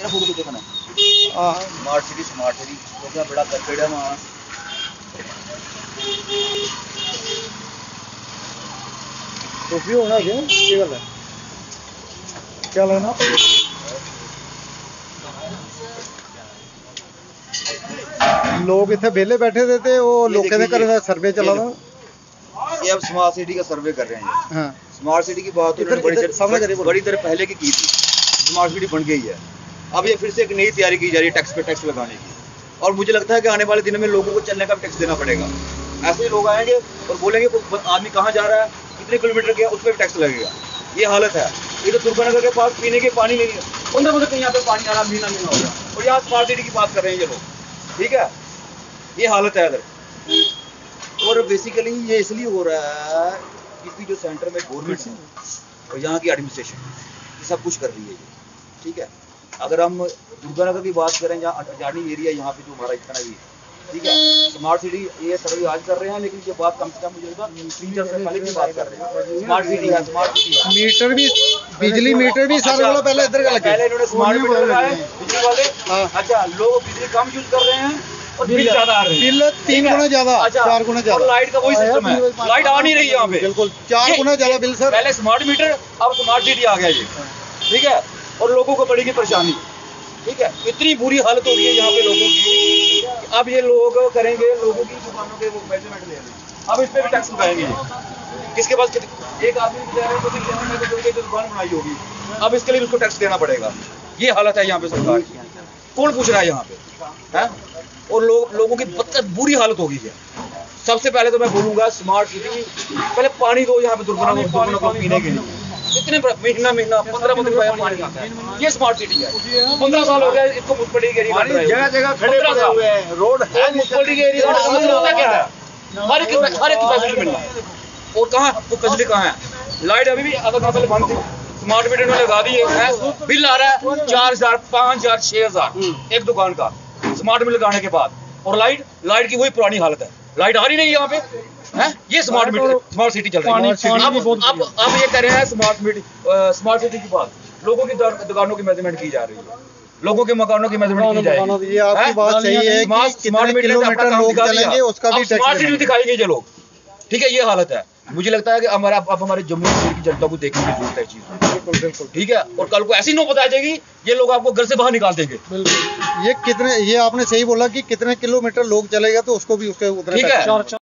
Smart city तो बड़ा करकेड़ा वहाँ टोपी होना क्या गल है क्या लगना लोग इतने बेले बैठे थे ते वो लोगों के घर सर्वे चला था। ये अब स्मार्ट सिटी का सर्वे कर रहे हैं। हाँ। स्मार्ट सिटी की बात बड़ी देर पहले की थी। स्मार्ट सिटी बन गई है। अब ये फिर से एक नई तैयारी की जा रही है टैक्स पे टैक्स लगाने की, और मुझे लगता है कि आने वाले दिनों में लोगों को चलने का टैक्स देना पड़ेगा। ऐसे ही लोग आएंगे और बोलेंगे आदमी कहाँ जा रहा है, कितने किलोमीटर गया, उस पर भी टैक्स लगेगा। ये हालत है। ये तो दुर्गानगर के पास पीने के पानी नहीं है, 15 बजे यहाँ पे पानी आ रहा, महीना हो रहा, और यहाँ स्मार्ट सिटी की बात कर रहे हैं ये लोग। ठीक है, ये हालत है इधर। और बेसिकली ये इसलिए हो रहा है क्योंकि जो सेंटर में गवर्नमेंट है और यहाँ की एडमिनिस्ट्रेशन ये सब कुछ कर रही है। ठीक है, अगर हम दुर्गानगर की बात करें, जहाँ अटानी एरिया यहाँ पे जो हमारा इतना भी, ठीक है, स्मार्ट सिटी ये सर्वे आज कर रहे हैं, लेकिन ये बात कम से कम मुझे 3-4 साल पहले की बात कर रहे हैं। स्मार्ट सिटी है, स्मार्ट सिटी है। मीटर भी, बिजली मीटर भी सारे वाला पहले इधर का लगे, पहले इन्होंने स्मार्ट मीटर लगाए बिजली वाले। अच्छा, लोग बिजली कम यूज कर रहे हैं और बिल ज्यादा आ रहे हैं, बिल 3 गुना ज्यादा, 4 गुना ज्यादा। लाइट का वही सिस्टम है, लाइट आ नहीं रही है यहाँ पे, बिल्कुल 4 गुना ज्यादा बिल सर। पहले स्मार्ट मीटर, अब स्मार्ट सिटी आ गया ये। ठीक है, और लोगों को पड़ेगी परेशानी। ठीक है, इतनी बुरी हालत हो गई है यहाँ पे लोगों की। अब ये लोग करेंगे, लोगों की दुकानों के वो मेजरमेंट ले रहे हैं, अब इस पे भी टैक्स लगाएंगे। किसके पास एक आदमी जो दुकान बनाई होगी, अब इसके लिए उसको टैक्स देना पड़ेगा। ये हालत है यहाँ पे सरकार की। कौन पूछ रहा है यहाँ पे है? और लोगों की बुरी हालत हो गई है। सबसे पहले तो मैं बोलूंगा स्मार्ट सिटी, पहले पानी दो यहाँ पे दुर्गानगर को पीने के लिए। इतने महीना 15 रुपया पानी आता है। ये स्मार्ट सिटी है। 15 साल हो गया इसको मुनसिपलिटी के एरिया, जगह जगह खड़े हुए हैं, रोड है मुनसिपलिटी के एरिया होता क्या है? हर एक फैसिलिटी मिलना, और कहाँ वो फैसिलिटी कहाँ है? लाइट अभी भी आधा घंटा पहले बंद थी, स्मार्ट मीटर ने लगा दी है, बिल आ रहा है 4000, 5000, 6000 एक दुकान का स्मार्ट मीटर लगाने के बाद। और लाइट की वही पुरानी हालत है, लाइट आ रही नहीं यहाँ पे है। ये स्मार्ट मीटर, स्मार्ट सिटी चल रही है। अब ये कह रहे हैं स्मार्ट सिटी की बात, लोगों की दुकानों की मेजरमेंट की जा रही है, लोगों के मकानों की मेजरमेंट की जाएगी। ये आपकी बात सही है कि कितने किलोमीटर लोग चलेंगे उसका भी टैक्स स्मार्ट सिटी दिखाएंगे ये लोग। ठीक है, ये हालत है। मुझे लगता है कि हमारे जम्मू कश्मीर की जनता को देखने की जरूरत है चीज। बिल्कुल। ठीक है, और कल को ऐसी नौबत आ जाएगी, ये लोग आपको घर से बाहर निकाल देंगे। ये आपने सही बोला कि कितने किलोमीटर लोग चलेगा तो उसको भी उसके उतना। ठीक है।